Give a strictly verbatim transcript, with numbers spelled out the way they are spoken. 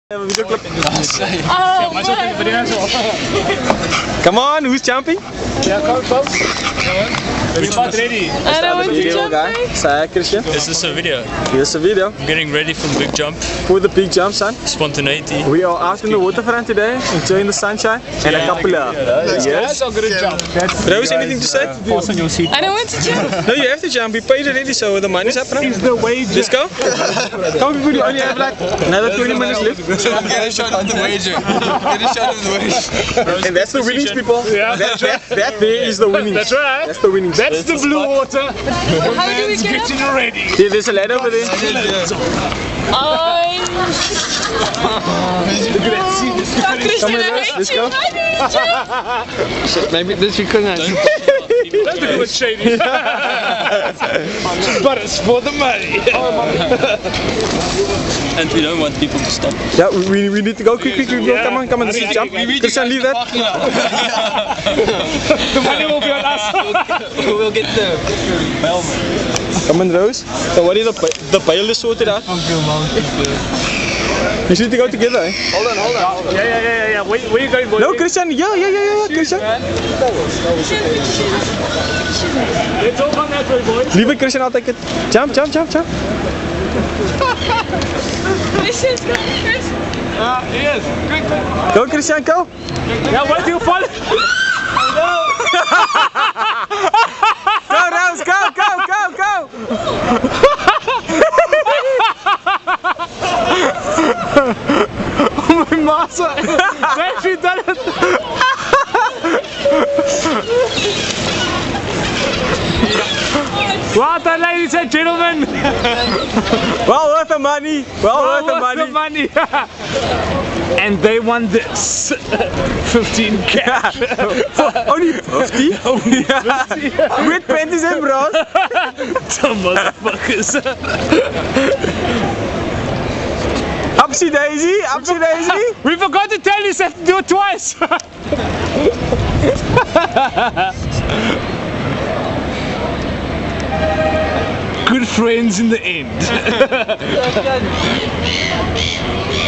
Have a video clip. Oh, Come on, who's jumping? Yeah, come, come. We're not ready. I don't want to jump. Say hi, Christian. Is this a video? Here's a video. I'm getting ready for the big jump. For the big jump, son. Spontaneity. We are out in the waterfront today, enjoying the sunshine and a couple of. Yes. I'm gonna jump. Rose, anything to say? Force on your seat. I don't want to jump. No, you have to jump. We paid already, so the money's up now. Is the wager. Let's go. Come people, you only have like another twenty minutes left. Get a shot of the wager. Get a shot of the wager. And that's the winnings, people. Yeah. That, that, that there is the winnings. That's right. That's the winnings. That's the blue water. How do we get up? Getting ready. Yeah, there's a ladder over there. I'm... Fuck, Christian, I Let's hate you. go. I hate you. Maybe this we couldn't. That's a good shady. But it's for the money. And we don't want people to stop. Yeah, we, we need to go quick, quick, quick. Yeah. Come on, come on, let's jump. Christian, leave that. The money will be on us. We'll get the Come on, Rose. So what is the the bail is sorted out? You need to go together, eh? Hold on, hold on, hold on. Yeah, yeah, yeah, yeah. Where, where you going, boy? No, Christian. Yeah, yeah, yeah, yeah, Christian. Let's all come that way, boys. Leave it, Christian. I'll take it. Jump, jump, jump, jump. Christian's going first. Ah, yes. Quick. Go, Christian, go. Yeah, what do you fall? Go, Rose. Go, go, go, go. Oh my massa! Have you done it? Well done, ladies and gentlemen! Well worth the money. Well, Well worth the money. the money! And they won this fifteen cash. Only fifty? Only fifty. With panties and bras. Some motherfuckers. Upsy daisy, upsy daisy. We forgot to tell you, you have to do it twice. Good friends in the end.